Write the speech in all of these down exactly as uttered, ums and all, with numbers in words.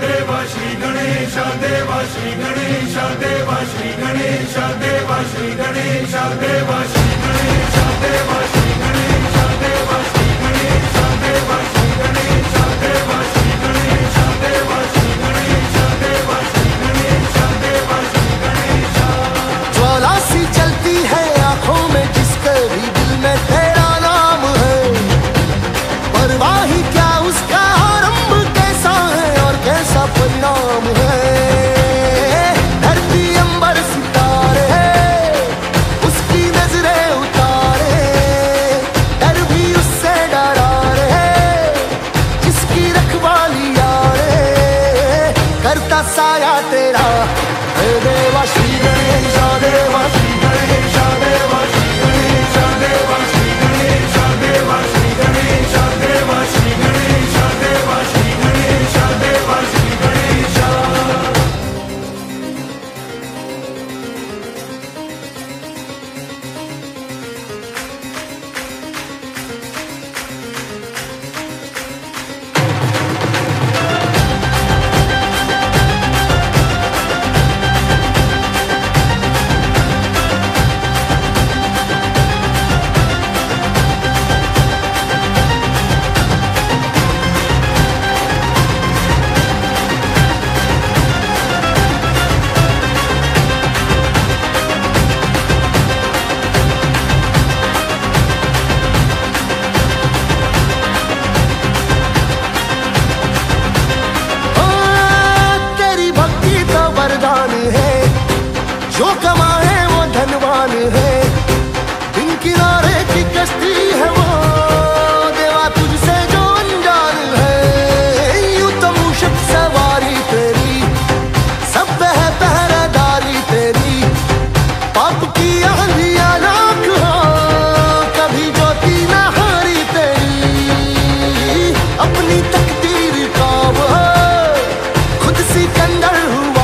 देवा श्री गणेश देवा श्री गणेश देवा श्री गणेश देवा श्री गणेश देवा श्री गणेश देवा श्री गणेश देवा श्री गणेश देवा श्री गणेश देवा श्री गणेश देवा श्री गणेश देवा श्री गणेश देवा श्री गणेश। ज्वाला सी चलती है आंखों में जिसके भी दिल में तेरा नाम है, परवाह ही क्या उसका आरंभ कैसा है और कैसा परिणाम है। धरती अंबर सितारे उसकी नजरें उतारे, डर भी उससे डरा रे जिसकी रखवाली यारे करता साया तेरा। हे देवा श्री गणेश देवा श्री गणेश देवा श्री गणेश देवा श्री गणेश देवा श्री गणेश देवा श्री गणेश देवा श्री गणेश देवा श्री गणेश। जो कमाए वो धनवान है, दिन किनारे की कश्ती है वो देवा तुझसे जो अनजान है। यूं तो मूषक सवारी तेरी सब है पहरेदारी तेरी, पाप की आंधियां लाख हो कभी ज्योति न हारी तेरी। अपनी तकदीर का वो खुद सिकंदर हुआ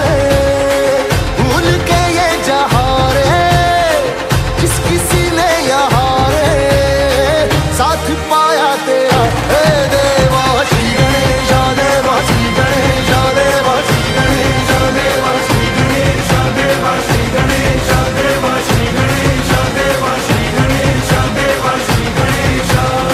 पाया तेरा। हे देवा श्री गणेश देवा श्री गणेश देवा श्री गणेश देवा श्री गणेश देवा श्री गणेश देवा श्री गणेश देवा श्री गणेश देवा श्री गणेश।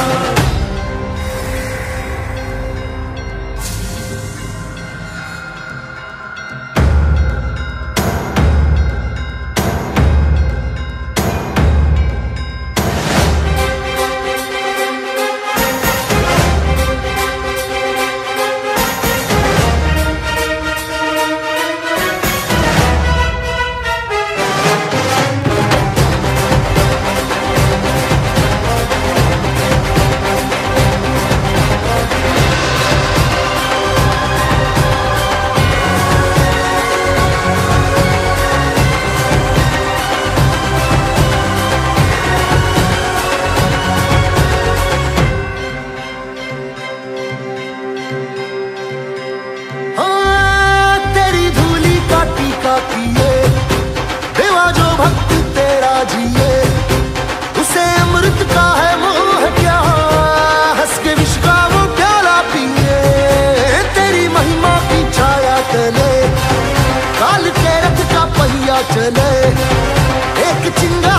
देवा जो भक्त तेरा जिए उसे अमृत का है मोह क्या, हंस के विष का वो प्याला पिए। तेरी महिमा की छाया तले काल के रथ का पहिया चले, एक चिंगारी